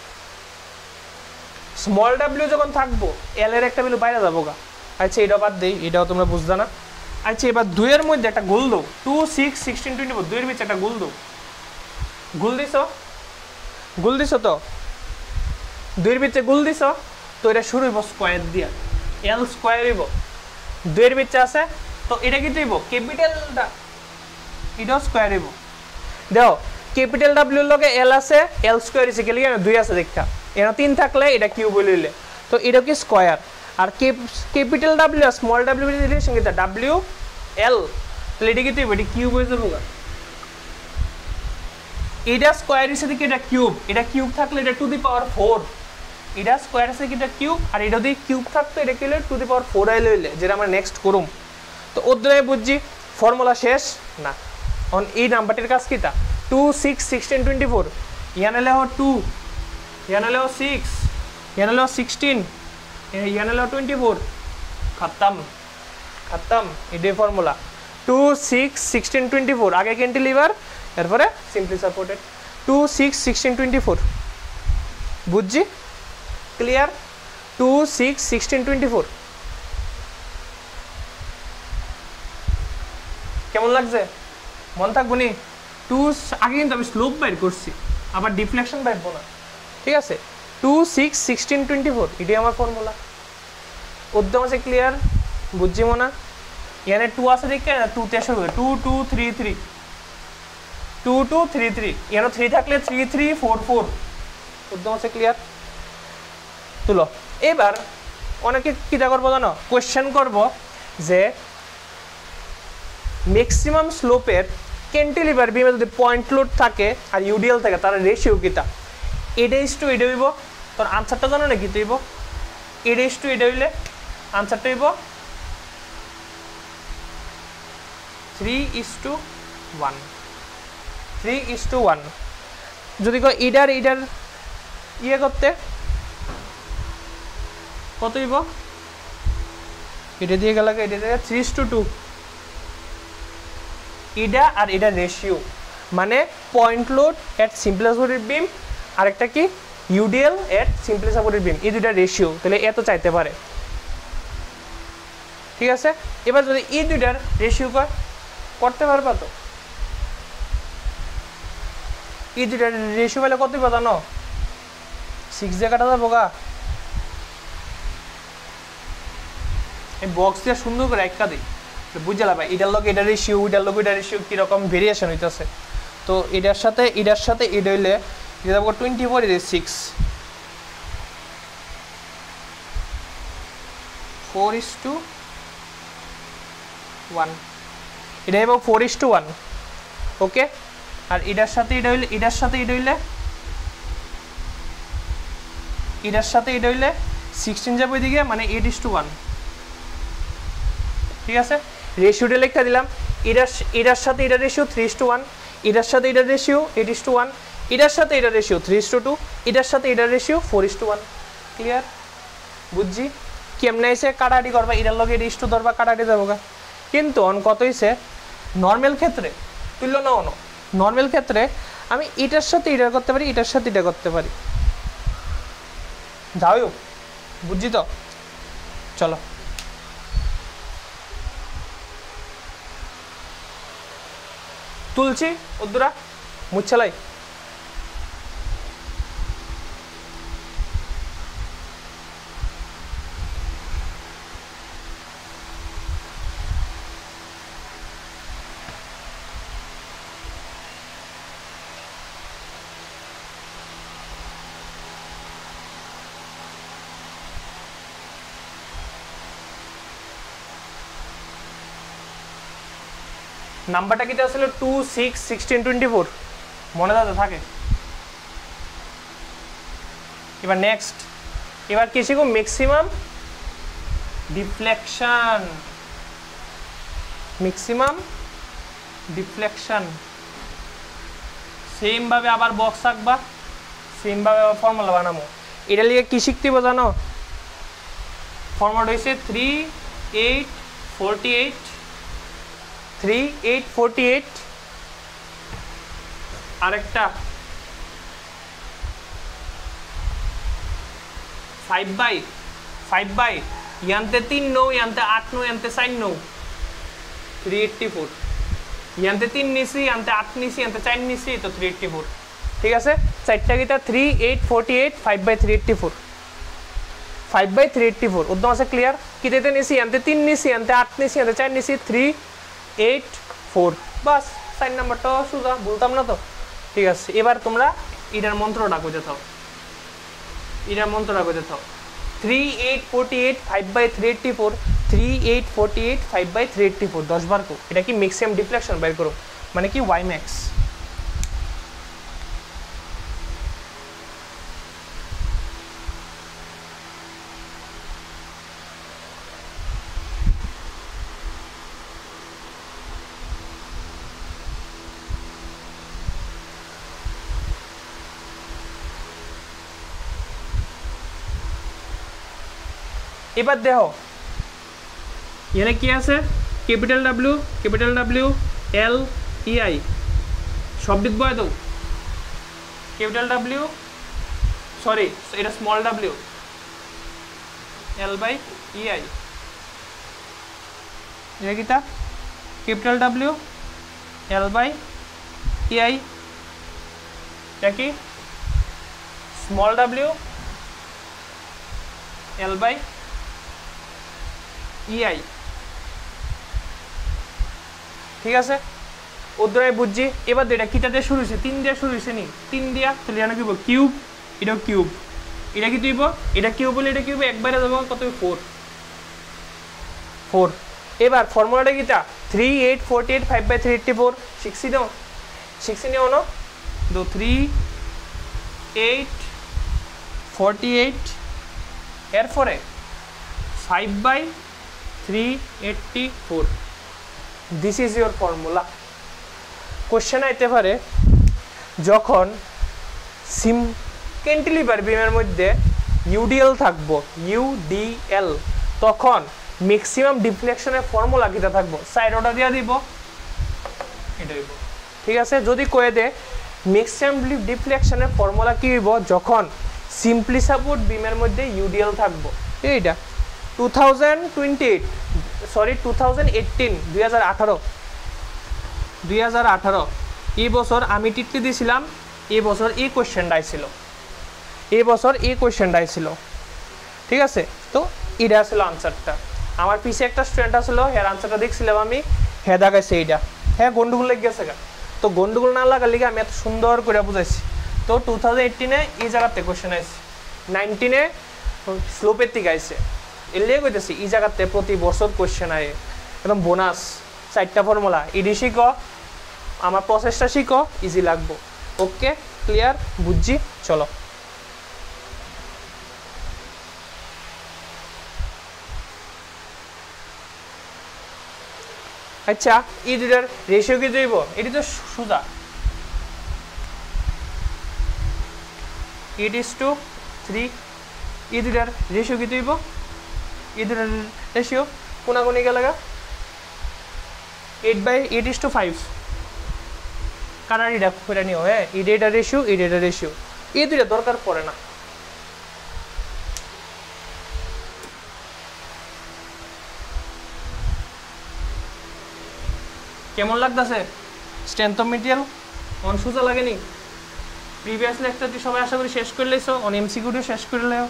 স্মল ডাব্লিউ যখন থাকবো এল এর একটা ভ্যালু বাইরে যাবো গা। আচ্ছা এটা বাদ দেই, এটাও তোমরা বুঝতে না। আচ্ছা এবার 2 এর মধ্যে একটা গোল দাও, 2 6 16 24, 2 এর ভিতরে একটা গোল দাও। গোল দিছ, গোল দিছ তো 2 এর ভিতরে গোল দিছ, তো এটা শুরু হইব স্কোয়ার দিয়া, এল স্কোয়ার হইব 2 এর ভিতরে আছে, তো এটা কি হইব ক্যাপিটালটা, এটাও স্কোয়ার হইব। দেখো ক্যাপিটাল ডাব্লিউ এর লগে এল আছে, L square is equal to 2 আছে দেখা, এর 3 থাকলে এটা কিউব হইলে, তো এটা কি স্কোয়ার। আর ক্যাপিটাল ডাব্লিউ আর স্মল ডাব্লিউ এর রিলেশন কি ডাব্লিউ এল, তাহলে এটা কি হইব, এটা কিউব হয়ে যাবে। এটা স্কোয়ার এর সাথে কি এটা কিউব, এটা কিউব থাকলে এটা টু দি পাওয়ার 4, এটা স্কোয়ার আছে কি এটা কিউব, আর এটা যদি কিউব থাকতো এটা কি হইলে টু দি পাওয়ার 4 আইলে হইলে, যেটা আমরা নেক্সট করুম। তো অধ্যায়ে বুঝছি ফর্মুলা শেষ না, অন এই নাম্বারটির কাজ কিটা 2 6 16 24, ইয়ান হলো 2, ইয়ান হলো 6, ইয়ান হলো 16, ইয়ান হলো 24, খতম খতম। এটাই ফর্মুলা 2 6 16 24, আগে ক্যান্টিলিভার এরপরে সিম্পলি সাপোর্টেড 2 6 16 24, বুঝছি ক্লিয়ার। 2 6 16 24 কেমন লাগছে, মন থাকবো নি। 2 আগে কিন্তু আমি স্লোপ বাইর করছি, আবার ডিফ্লেকশন বাইরবো না, ঠিক আছে। 2 6 16 24 এটাই আমার ফর্মুলা। উদ্যম আছে ক্লিয়ার, বুঝছি মনে এখানে 2 আছে দেখে 2 তে শুরু 2 2 3 3 2 2 3 3, এখানে 3 থাকলে 3 3 4 4, উদ্যম আছে ক্লিয়ার। তুলো এবার অনেকে কিটা করবো জানো, কোয়েশ্চেন করব যে ম্যাক্সিমাম স্লোপের ক্যান্টিলিভার বিমে যদি পয়েন্ট লোড থাকে আর ইউডিএল থাকে তার রেশিও কিটা, এটা ইস টু এটা হইব, তোর আনসারটা জানো না কি হইব, এটা ইস টু এটা হইলে আনসারটা হইব 3:1, 3:1। যদি কো ইডার ইডার ইয়ে করতে কত হইব, এটা দিয়ে গেল এটা দিয়ে 3:2, এটা আর এটা রেশিও, মানে point load at simple supported beam, আরেকটা কি UDL at simple supported beam, এই দুইটা রেশিও, তাহলে এত চাইতে পারে, ঠিক আছে। এবার যদি এই দুইটার রেশিও করতে পারবা, তো এই দুইটার রেশিও পেলে কত পাতা জানো, 6 দিয়ে কাটা যাবো গা, এই বক্স দিয়ে সুন্দর করে একটা দিই, বুঝলা ভাই এটার লোক এটা রেশিও, ওইটার লোক ওইটা রেশিও কীরকম ভেরিয়েশন হইতেছে। তো এটার সাথে এটা হইলে এটা যাবো 24, এটা 6 4:1, এটা এবং 4:1, ওকে। আর এটার সাথে এটা হইলে এটার সাথে এটা হইলে এটার সাথে এটা হইলে 16 যাবে ওইদিকে, মানে 8:1, ঠিক আছে। রেশিওটা লেখা দিলাম, এটার সাথে এটা রেশিও 3:1, এটার সাথে এটা রেশিও 8:1, এটার সাথে এটা রেশিও 3:2, এটার সাথে এটা রেশিও 4:1, ক্লিয়ার বুঝছি। কেমনে এসে কাটাকাটি করবা, এটার লগে এটা ইস্টু ধরবা কাটাকাটি যাবো গা। কিন্তু অন কত হয়েছে নর্মাল ক্ষেত্রে তুললো না, অন নর্মাল ক্ষেত্রে আমি এটার সাথে এটা করতে পারি, এটার সাথে এটা করতে পারি, যাই হোক বুঝছি তো। চলো তুলছি উদ্দুরা মুচ্ছালাই। নাম্বারটা কি আসলে 2 6 16 24 মনে দাদা থাকে। এবার নেক্সট, এবার কি শিখো maximum deflection, maximum deflection. Same ভাবে আবার বক্স আঁকবা, সেম ভাবে আবার ফর্মুলা বানাবো। এটা লিখে কি শিখতে হবে জানো, ফর্মুলা হয়েছে 3 8 48 3 8 48, আরেকটা 5 बाई यांते 3 9 यांते 8 9 यांते 4 9 384 यांते 3 নিছি यांते 8 নিছি यांते 4 নিছি তো 384 ঠিক আছে চারটা কিটা 3 8 48 5 বাই 384 5 বাই 384 উদ্যম আছে ক্লিয়ার কিতেতে নিছি यांते 3 নিছি यांते 8 নিছি यांते 4 নিছি 384 বাস 4 নাম্বারটা সোজা বলতাম না তো ঠিক আছে এবার তোমরা এটার মন্ত্রটা কইতে থাও এটার মন্ত্রটা কইতে থাও 3848 5 বাই 384 3848 5 বাই 384 10 বার কো এটা কি ম্যাক্সিমাম ডিফ্লেকশন বের করো মানে কি y max এবার দেখো এখানে কি আছে capital W L E I সব দিক বয় দাও ক্যাপিটাল W সরি এটা small w L by E I এটা কিটা capital W L by E I এটা কি small w L by EI ঠিক আছে উদ্দরায় বুঝছি এবার এটা কিটা দিয়ে শুরু হইছে 3 দিয়ে শুরু হইছে নি 3 দিয়া তাহলে জানো কি কিউব এটা কিউব এটা কি দিব এটা কিউব বলে এটা কিউব একবারে দেব কত 4 এবার ফর্মুলাটা কিটা 3848 5 বাই 384 60 দাও 60 নিও না দো 3848 এরপরে 5 by 384 this is your formula question আইতে পারে যখন সিম ক্যান্টিলিভার বিমের মধ্যে ইউডিএল থাকবো ইউডিএল তখন ম্যাক্সিমাম ডিফ্লেকশনের ফর্মুলা কিটা থাকবো সাইডটা দিয়া দিব এটা দিব ঠিক আছে যদি কয়ে দে ম্যাক্সিমাম ডিফ্লেকশনের ফর্মুলা কি হইব যখন সিম্পলি সাপোর্ট বিমের মধ্যে ইউডিএল থাকবো এইটা 2018 এই বছর আমি টিটলি দিছিলাম এই বছর এই কোশ্চেনটা আইছিল ঠিক আছে তো এটা ছিল আনসারটা আমার পিছে একটা স্টুডেন্ট আছিল এর আনসারটা দেখছিলাম আমি হে দেখাইছে এইটা হ্যাঁ গন্ডগোল লেগে গেছে তো গন্ডগোল না লাগার লিগে আমি এত সুন্দর করে বুঝাইছি তো 2018 এই জায়গাতে কোশ্চেন আইছে 19 স্লোপের থেকে আইছে এলে কইতেছি এই জায়গাতে প্রতি বছর কোশ্চেন আয় একদম বোনাস 4টা ফর্মুলা ইডি শিখো আমার প্রসেসটা শিখো ইজি লাগবো ওকে ক্লিয়ার বুঝছি চলো আচ্ছা এই দুটার রেশিও কি দেব এটি তো সোজা 8:3 এই দুটার রেশিও কি দেব এই দুটার রেশিও কোনাগুনি গেলাগা 8/8:5 কারণ এটা করে নিও হ্যাঁ এই ডেটা রেশিও এই দুটা দরকার পড়ে না কেমন লাগতেছে স্ট্রেংথ অফ মেটেরিয়াল অন সোজা লাগেনি প্রিভিয়াস লেকচারটি সবাই আশা করি শেষ করে লইছো অন এমসিকিউটিও শেষ করে লও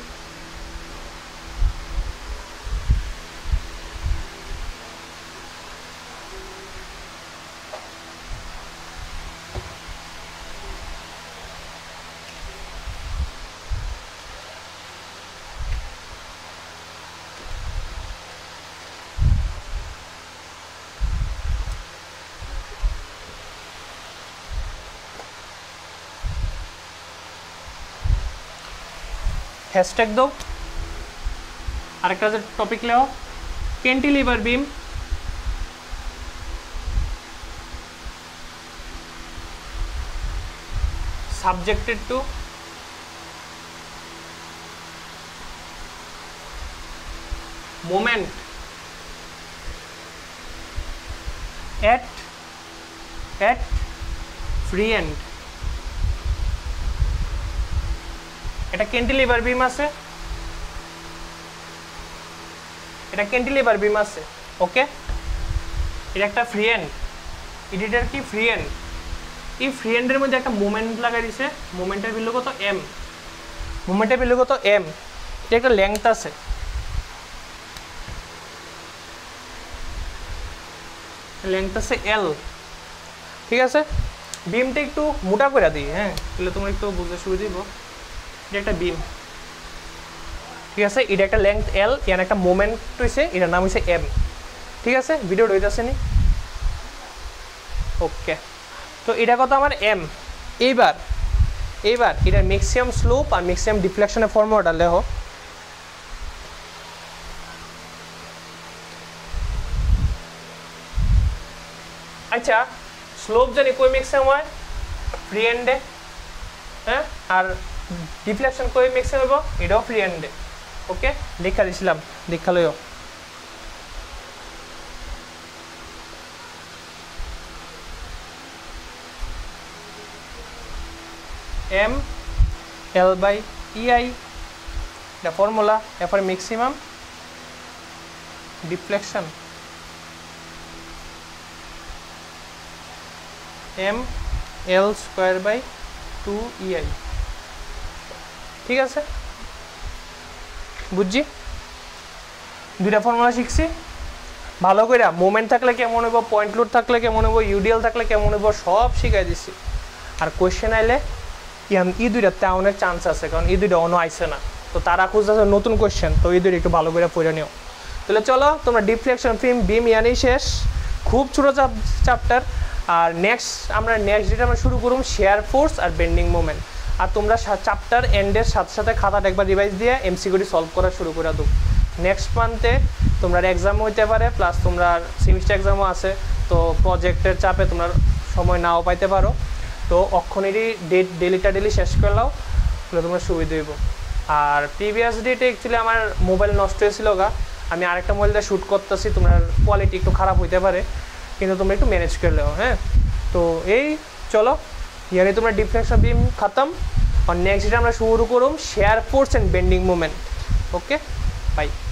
हैशटैग दो আরেকটা যে টপিক লেও cantilever beam subjected to moment at free end এটা ক্যান্টিলিভার বিম আছে এটা ক্যান্টিলিভার বিম আছে ওকে এটা একটা ফ্রি এন্ড এডিটার কি ফ্রি এন্ড এই ফ্রি এন্ডের মধ্যে একটা মোমেন্ট লাগাই দিছে মোমেন্টের ভ্যালু কত m মোমেন্টের ভ্যালু কত m এটা একটা লেংথ আছে লেংথ আছে l ঠিক আছে বিমটা একটু মোটা করে দিই হ্যাঁ তাহলে তোমরা একটু বুঝতে সুবিধা দিব এটা একটা বিম ঠিক আছে এটা একটা লেংথ l এর একটা মোমেন্ট হইছে এটার নাম হইছে m ঠিক আছে ভিডিও হইতাছে নি ওকে তো এটা কত আমার m এইবার এটার ম্যাক্সিমাম স্লোপ আর ম্যাক্সিমাম ডিফ্লেকশনের ফর্মুলাটা লেখো আচ্ছা স্লোপ জানি কই ম্যাক্সিমাম হয় ফ্রি এন্ডে হ্যাঁ আর ডিফ্লেকশন কই ম্যাক্সিমাম হবে এটাও ফ্রি এন্ডে ওকে লেখা দিছিলাম দেখা লইও m l by ei the formula for maximum deflection m l square by 2 ei ঠিক আছে বুঝছি দুইটা ফর্মুলা শিখছি ভালো করে মোমেন্ট থাকলে কেমন হইব পয়েন্ট লোড থাকলে কেমন হইব ইউডিএল থাকলে কেমন হইব সব শিখাই দিছি আর কোশ্চেন আইলে এই দুইটা তেমনের চান্স আছে কারণ এই দুইটা অন্য আইসে না তো তারা খুঁজতেছে নতুন কোশ্চেন তো এই দুইটা একটু ভালো করে পড়ে নিও তাহলে চলো তোমরা ডিফ্লেকশন ফিল্ম বিম ইয়ানেই শেষ খুব ছোটো চ্যাপ্টার আর আমরা নেক্সট যেটা আমরা শুরু করুম শেয়ার ফোর্স আর বেন্ডিং মোমেন্ট আর তোমরা চ্যাপ্টার এন্ডের সাথে সাথে খাতাটা একবার রিভাইজ দিয়ে এমসিকিউটি সলভ করা শুরু করে দাও নেক্সট মান্থে তোমরা এক্সামও হইতে পারে প্লাস তোমরা সেমিস্টার এক্সামও আছে তো প্রজেক্টের চাপে তোমরা সময় নাও পাইতে পারো তো অক্ষণেরই ডেলি শেষ করলাও তাহলে তোমরা সুবিধা হইব আর প্রিভিয়াস ডেটে অ্যাকচুয়ালি আমার মোবাইল নষ্ট হয়েছিল আমি আরেকটা মোবাইল দিয়ে শ্যুট করতেছি তোমার কোয়ালিটি একটু খারাপ হইতে পারে কিন্তু তোমরা একটু ম্যানেজ করলেও হ্যাঁ তো এই চলো ইয়ানি তোমরা ডিফ্লেকশন বিম খতম আর নেক্সট যেটা আমরা শুরু করুম shear force and bending moment okay by